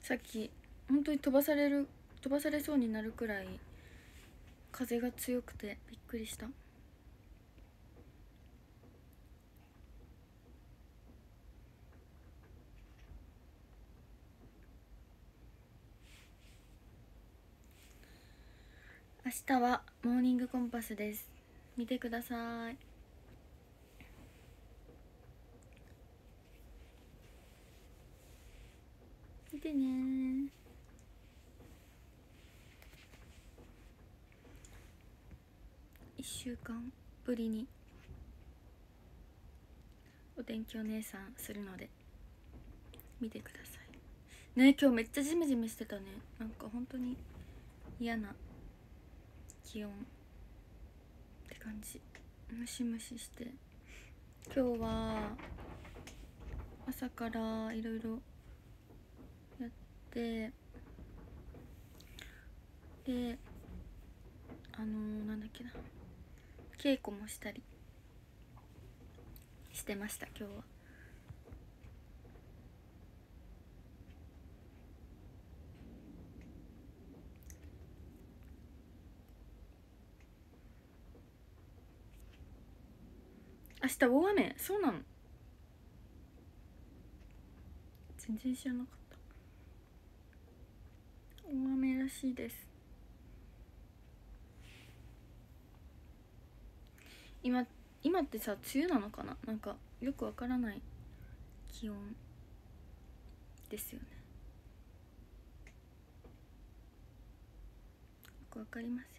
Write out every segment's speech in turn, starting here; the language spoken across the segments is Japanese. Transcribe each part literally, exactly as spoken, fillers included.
さっき本当に飛ばされる飛ばされそうになるくらい風が強くてびっくりした。明日はモーニングコンパスです。見てください。見てね。いっしゅうかんぶりにお天気お姉さんするので見てくださいね。今日めっちゃジメジメしてたね。なんか本当に嫌な気温って感じ。ムシムシして、今日は朝からいろいろやって、であのー、なんだっけな稽古もしたりしてました。今日は明日大雨。そうなの？全然知らなかった。大雨らしいです。今今ってさ、梅雨なのかな。なんかよくわからない気温ですよね。よくわかりません。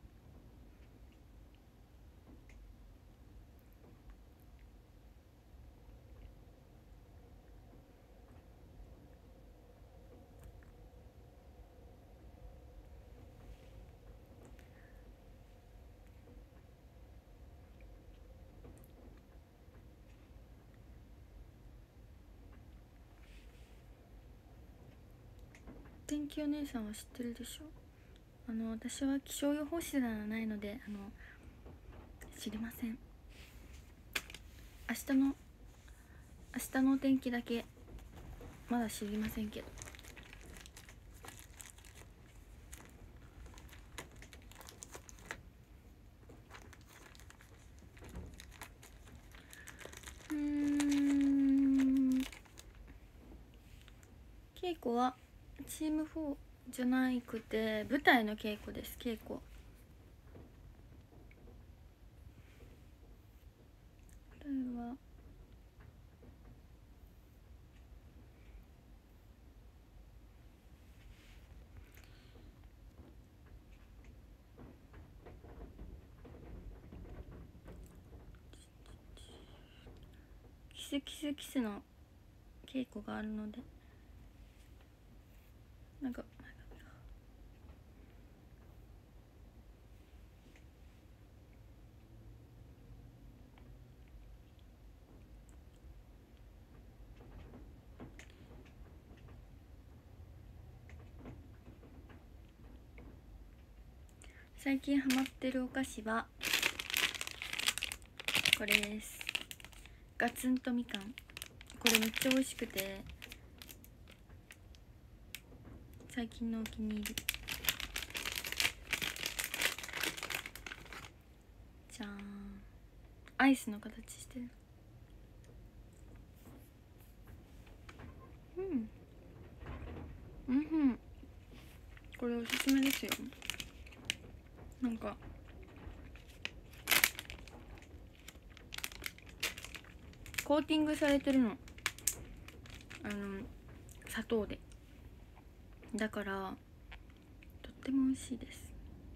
天気お姉さんは知ってるでしょ。あの私は気象予報士ではないので、あの知りません。明日の明日のお天気だけまだ知りませんけど。うーん稽古はチームフォーじゃなくて舞台の稽古です。稽古これはキスキスキスの稽古があるので、なんか最近ハマってるお菓子はこれです。ガツンとみかん。これめっちゃ美味しくて最近のお気に入り。じゃーん。アイスの形してる。うんうん。これおすすめですよ。なんかコーティングされてるの、あの砂糖で。だからとっても美味しいです。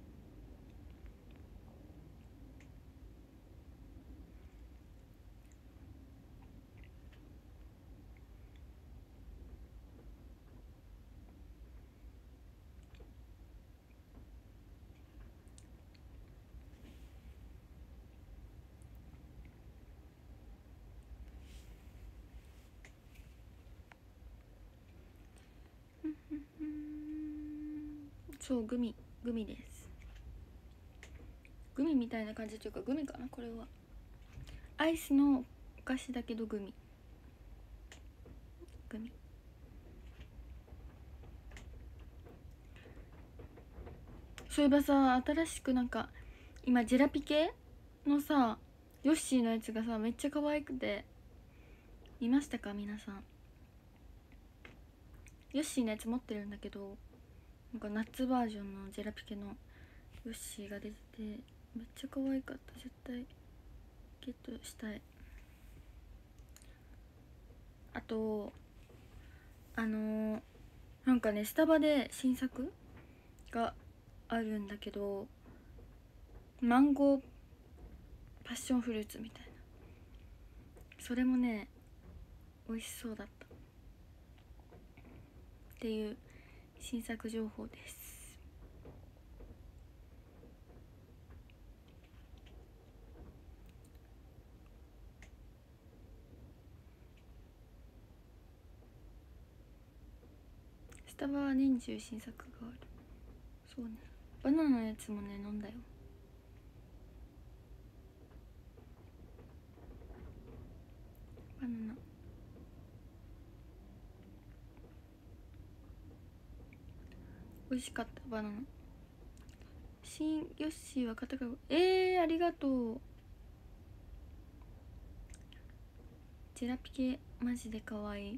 そう、グミグミです。グミみたいな感じというかグミかな。これはアイスのお菓子だけどグミグミそういえばさ、新しくなんか今ジェラピケのさヨッシーのやつがさめっちゃ可愛くて、見ましたか皆さん。ヨッシーのやつ持ってるんだけど、なんか夏バージョンのジェラピケのヨッシーが出ててめっちゃ可愛かった。絶対ゲットしたい。あとあのー、なんかねスタバで新作があるんだけど、マンゴーパッションフルーツみたいな、それもね美味しそうだったっていう新作情報です。スタバは年中新作がある。そうね、バナナのやつもね飲んだよ。バナナ美味しかった。バナナ新ヨッシーは肩がえー、ありがとう。ジェラピケマジでかわいい。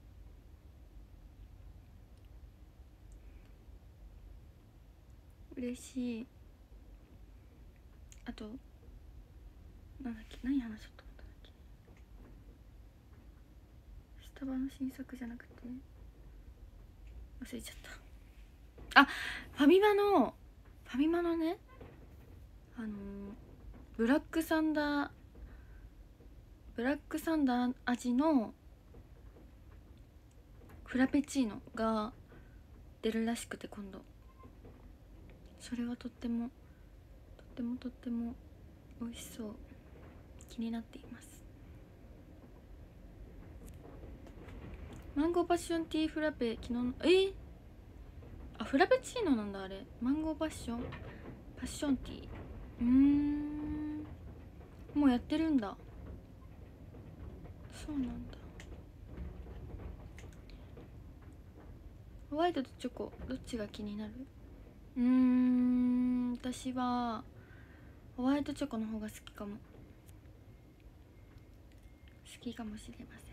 嬉しい。あとなんだっけ、何話そうと思ったんだっけ。スタバの新作じゃなくて忘れちゃった。あ、ファミマのファミマのね、あのー、ブラックサンダーブラックサンダー味のフラペチーノが出るらしくて、今度それはとってもとってもとっても美味しそう。気になっています。マンゴーパッションティーフラペ、昨日のえー、あフラペチーノなんだあれ。マンゴーパッションパッションティー、うーんもうやってるんだ。そうなんだ。ホワイトとチョコどっちが気になる？うーん私はホワイトチョコの方が好きかも。好きかもしれません。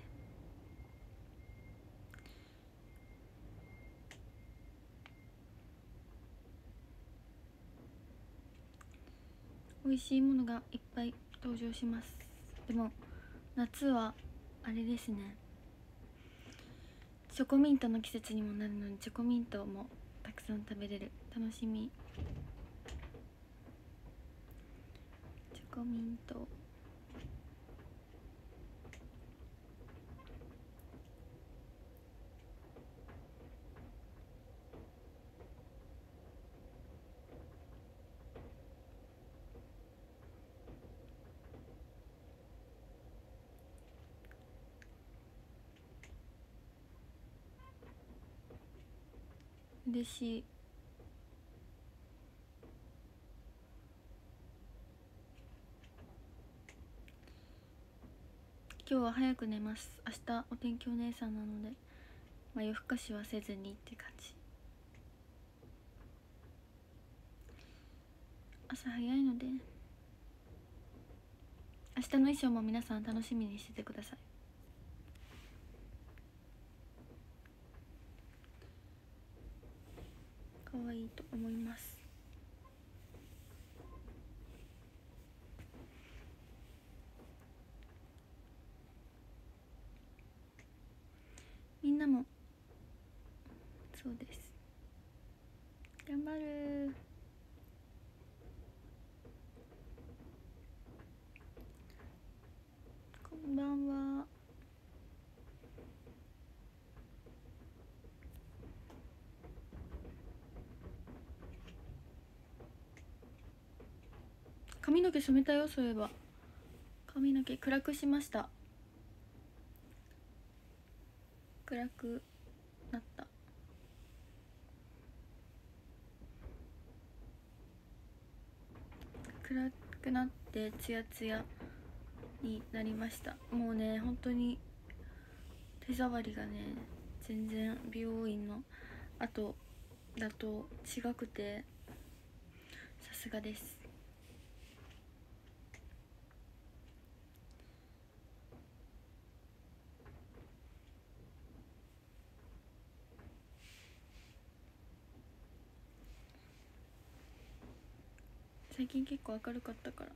美味しいものがいっぱい登場します。でも夏はあれですね、チョコミントの季節にもなるのにチョコミントもたくさん食べれる。楽しみ。チョコミント嬉しい。今日は早く寝ます。明日お天気お姉さんなので、まあ、夜更かしはせずにって感じ。朝早いので、明日の衣装も皆さん楽しみにしててください。可愛いと思います。みんなもそうです。頑張る。こんばんは。髪の毛染めたよ。そういえば髪の毛暗くしました。暗くなった。暗くなってツヤツヤになりました。もうね本当に手触りがね全然美容院の後だと違くてさすがです。最近結構明るかったから。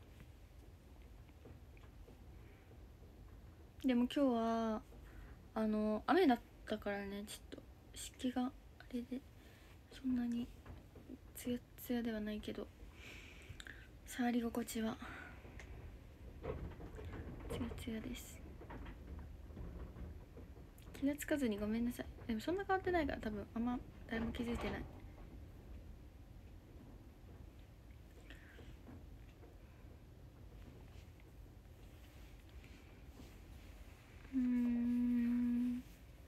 でも今日はあの雨だったからね、ちょっと湿気があれでそんなにツヤツヤではないけど、触り心地はツヤツヤです。気がつかずにごめんなさい。でもそんな変わってないから多分あんま誰も気づいてない。うーん、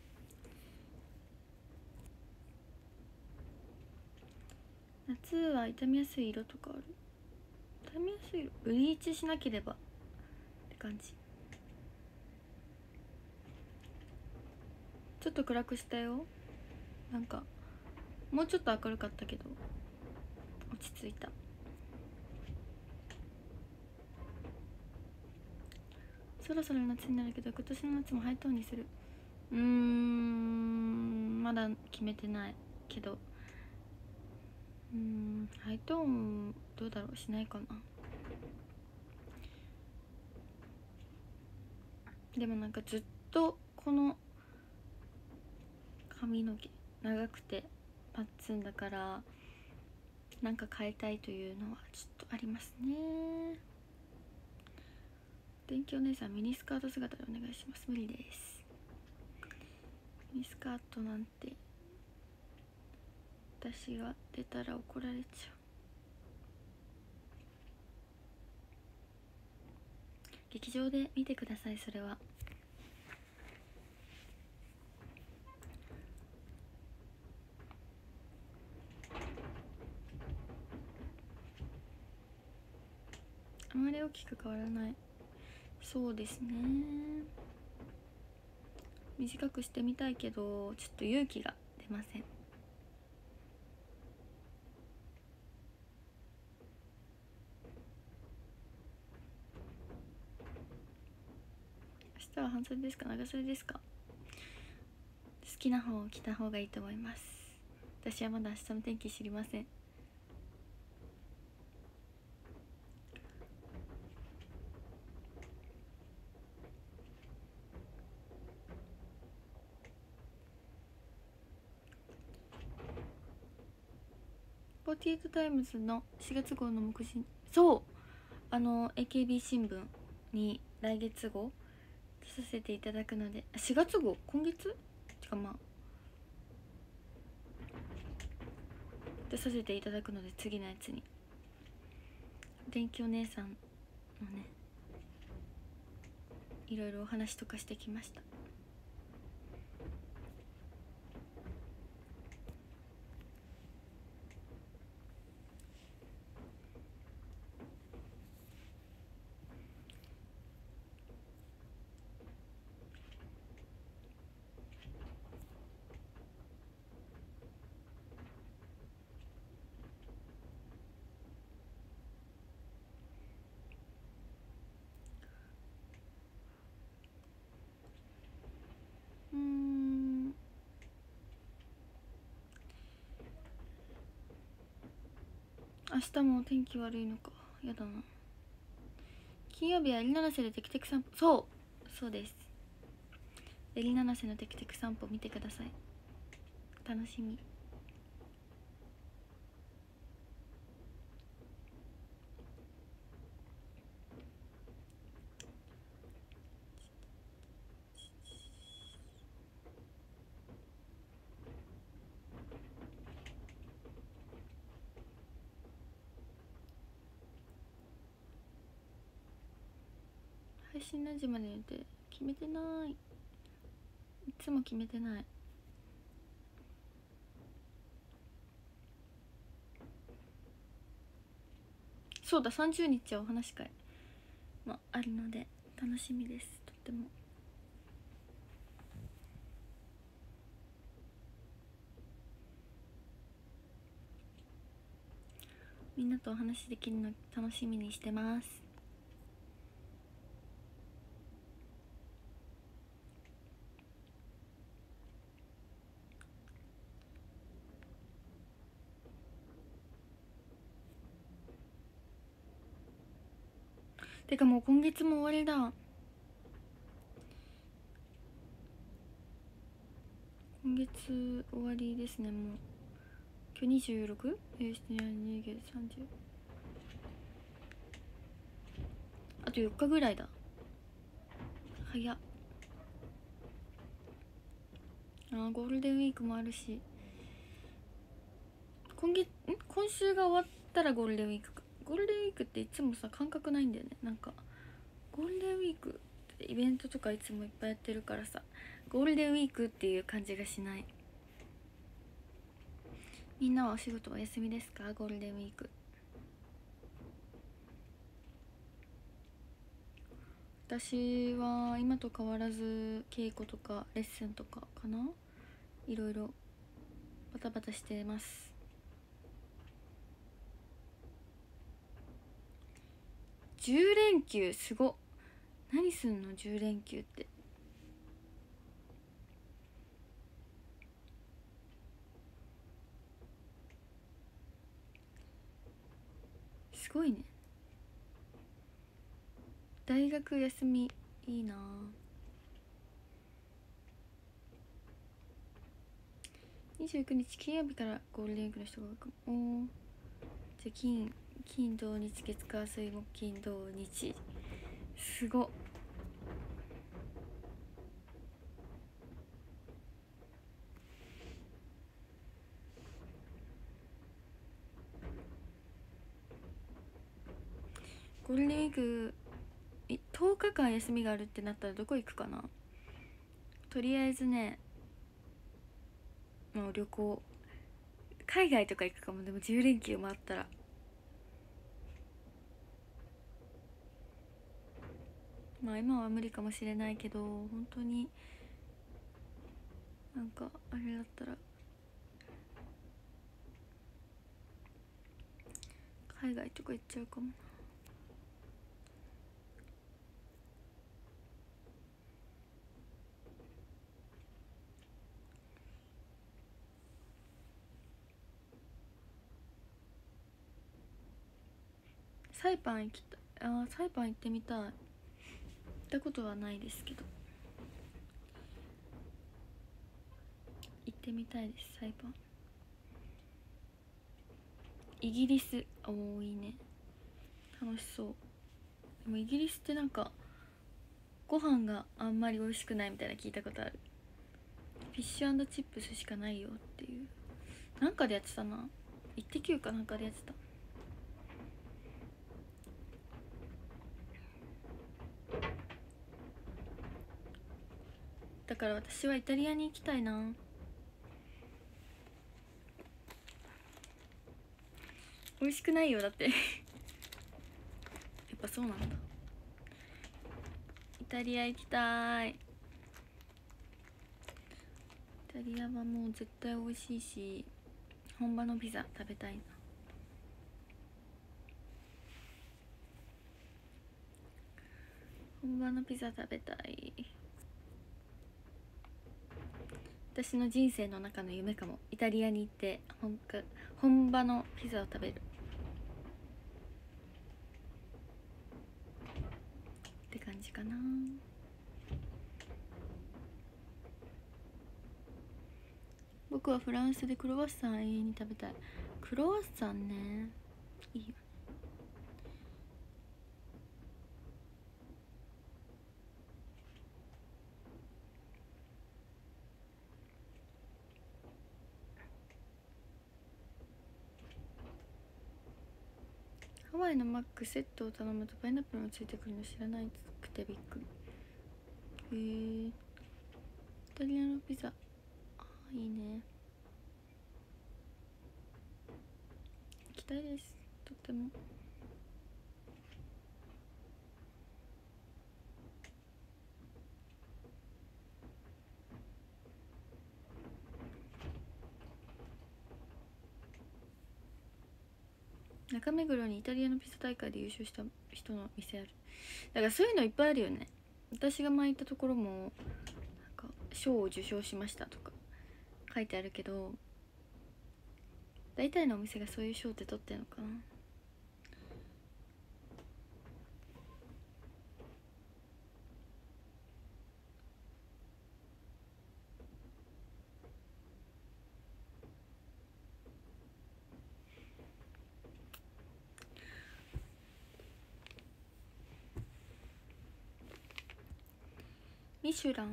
夏は傷みやすい色とかある？傷みやすい色、ブリーチしなければって感じ。ちょっと暗くしたよ。なんかもうちょっと明るかったけど落ち着いた。そろそろ夏になるけど今年の夏もハイトーンにする。うーん、まだ決めてないけど、うーん、ハイトーンどうだろう、しないかな。でもなんかずっとこの髪の毛長くてパッツンだからなんか変えたいというのはちょっとありますね。電気お姉さんミニスカート姿でお願いします。無理です。ミニスカートなんて私が出たら怒られちゃう。劇場で見てください。それはあまり大きく変わらない。そうですね、短くしてみたいけどちょっと勇気が出ません。明日は半袖ですか長袖ですか？好きな方を着た方がいいと思います。私はまだ明日の天気知りません。フォーティーエイトタイムズのしがつ号の目次、そうあの エーケービー 新聞に来月号出させていただくので、しがつ号今月てかまあ出させていただくので、次のやつに電気お姉さんのねいろいろお話とかしてきました。うーん、明日もお天気悪いのか、やだな。金曜日はエリナナセでテクテク散歩、そうそうです。エリナナセのテクテク散歩見てください。楽しみ。配信何時まで予定決めてない。いつも決めてない。そうだ、さんじゅうにちはお話し会もあるので楽しみです。とっても。 みんなとお話できるの楽しみにしてます。てかもう今月も終わりだ。今月終わりですね。もう今日にじゅうろく？えー、にじゅうさんじゅう、あとよっかぐらいだ。早っ。あーゴールデンウィークもあるし、今月ん今週が終わったらゴールデンウィークか。ゴールデンウィークっていつもさ感覚ないんだよね。なんかゴールデンウィークってイベントとかいつもいっぱいやってるからさ、ゴールデンウィークっていう感じがしない。みんなはお仕事お休みですか？ゴールデンウィーク。私は今と変わらず稽古とかレッスンとかかな、いろいろバタバタしてます。じゅうれんきゅうすごっ。何すんのじゅうれんきゅうって。すごいね。大学休みいいな。にじゅうくにち金曜日からゴールデンウィークの人が多いかも。おじゃあ金金土日月火水木金土日、すごっ。ゴールデンウィークとおかかん休みがあるってなったらどこ行くかな。とりあえずね、もう旅行、海外とか行くかも。でもじゅうれんきゅうもあったら。まあ今は無理かもしれないけど、本当になんかあれだったら海外とか行っちゃうかも。サイパン行きたい。あーサイパン行ってみたい。行ったことはないですけど行ってみたいです。サイパン。イギリス、おおいいね、楽しそう。でもイギリスってなんかご飯があんまり美味しくないみたいな聞いたことある。フィッシュ&チップスしかないよっていう、なんかでやってたな。イッテ Q かなんかでやってた。だから私はイタリアに行きたいな。美味しくないよだってやっぱそうなんだ。イタリア行きたい。イタリアはもう絶対美味しいし、本場のピザ食べたいな。本場のピザ食べたい。私の人生の中の夢かも。イタリアに行って本か本場のピザを食べるって感じかな。僕はフランスでクロワッサン永遠に食べたい。クロワッサンね、いいよね。ハワイのマックセットを頼むとパイナップルがついてくるの知らないくてびっくり。へえ。イタリアのピザ、あいいね。行きたいです、とっても。 中目黒にイタリアのピザ大会で優勝した人の店ある。だからそういうのいっぱいあるよね。私が前行ったところもなんか賞を受賞しましたとか書いてあるけど、大体のお店がそういう賞って取ってるのかな。ミシュラン、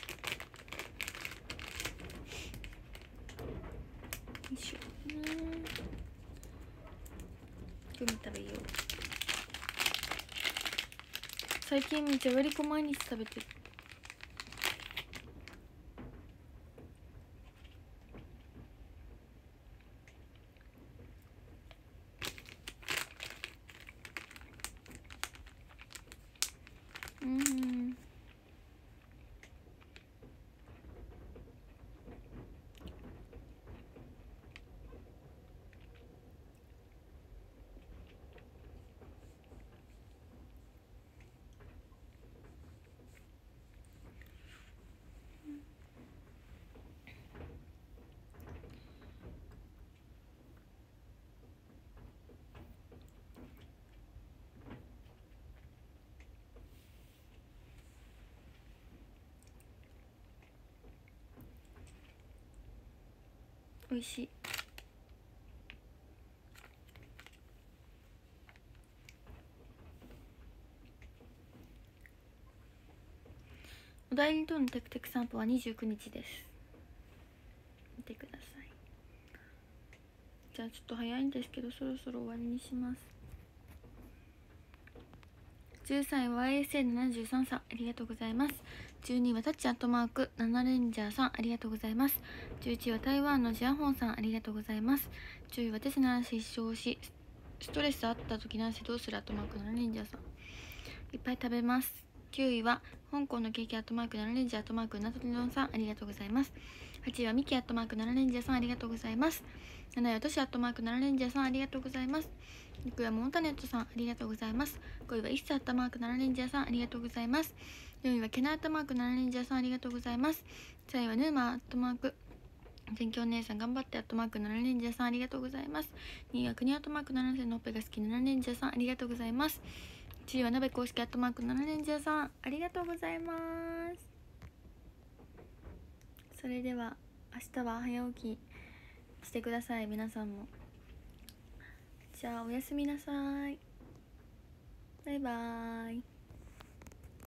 ミシュラン、グミ食べよう。最近じゃがりこ毎日食べてる。うん、おいしい。お題にとのテクテク散歩はにじゅうくにちです。見てください。じゃあちょっと早いんですけどそろそろ終わりにします。じゅうさんい ワイエスエーななじゅうさん さん、ありがとうございます。じゅうにいはタッチアットマークななレンジャーさん、ありがとうございます。じゅういちいは台湾のジアホンさん、ありがとうございます。じゅういは私なら失笑しストレスあった時なんせどうするアットマークななレンジャーさん、いっぱい食べます。きゅういは香港のケーキアットマークななレンジャーアットマークなとりのんさん、ありがとうございます。はちいはミキアットマークななレンジャーさん、ありがとうございます。なないはトシアットマークななレンジャーさん、ありがとうございます。ろくいはモンタネットさん、ありがとうございます。ごいはイッサアットマークななレンジャーさん、ありがとうございます。よんいはケナアットマークななレンジャーさん、ありがとうございます。さんいはヌーマアットマーク全強姉さん頑張ってアットマークななレンジャーさん、ありがとうございます。にいは国アットマークななせんのっぺが好きななレンジャーさん、ありがとうございます。いちいは鍋公式アットマークななレンジャーさん、ありがとうございます。それでは明日は早起きしてください、皆さんも。じゃあおやすみなさい。バイバーイ。